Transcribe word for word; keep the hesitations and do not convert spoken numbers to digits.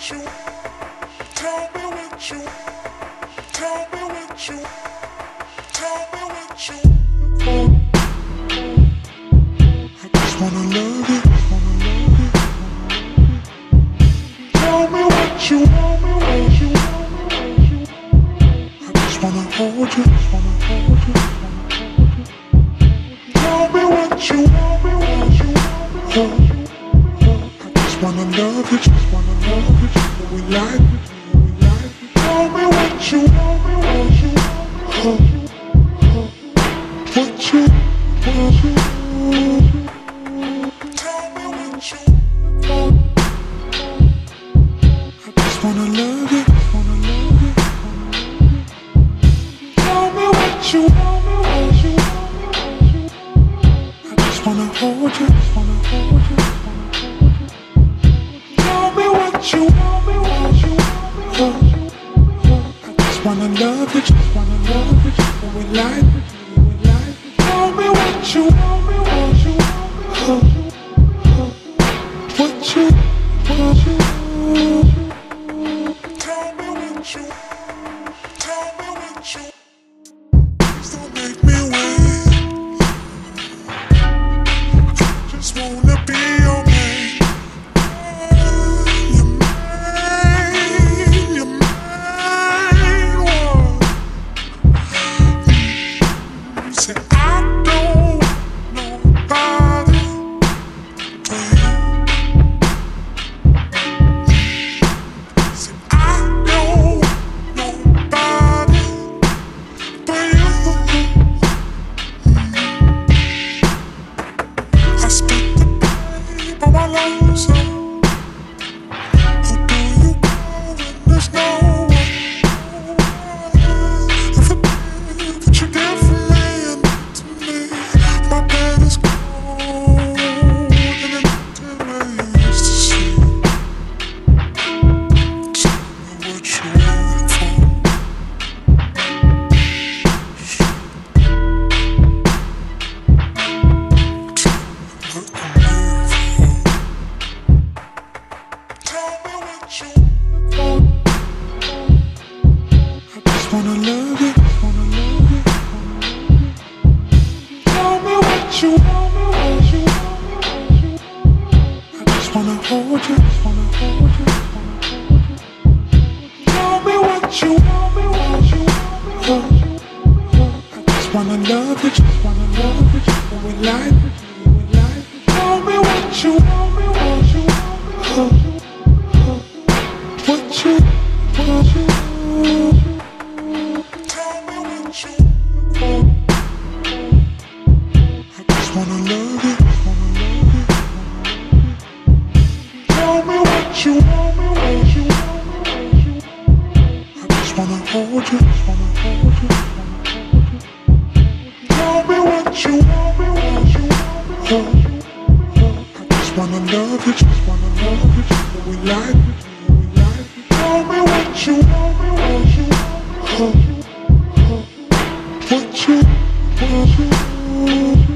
you, tell me what you, tell me what you, tell me what you want. I just wanna love you, wanna love you. Tell me what you, tell me what you, I just wanna hold you, wanna hold you, wanna hold you. Tell me what you, tell me what you, oh. I just wanna love you, just wanna love you, just what we like, what we like. Tell me what you, tell me what you, oh. What you, what you, tell me what you want. I just wanna love you, wanna love you, wanna love you. Tell me what you, tell me what you, I just wanna hold you, wanna hold you, wanna hold you. Tell me what you, tell me what you, oh. I just wanna love you, just wanna love you, just what we like. Tell me what you, tell me what you, oh, oh. What you, what you, tell me what you, tell me what you. Please don't make me wait. Just wanna be your man. Your man, your man one. Say I don't know nobody but you. Say I don't know nobody but you. I spent the day by my lonesome. Who do you call when there's no one? If I did what you did for me and to me, my bed is cold and empty where you used to sleep. Tell me what you waiting for. Tell me what I'm waiting for. Tell me what you want. I just wanna love you, wanna love you, wanna love you. Tell me what you, tell me what you, I just wanna hold you, wanna hold you, wanna hold you. Tell me what you, tell me what you, oh. I just wanna love you, just wanna love you, just what we like, what we like. Tell me what you, tell me what you, oh. What you, what you, tell me what you want. I just wanna love you, wanna love you, wanna love you. Tell me what you, tell me what you, I just wanna hold you, wanna hold you, wanna hold you. Tell me what you, tell me what you, oh. I just wanna love you, just wanna love you, just what we like, what we like. Tell me what you, tell me what you, oh. What you, what you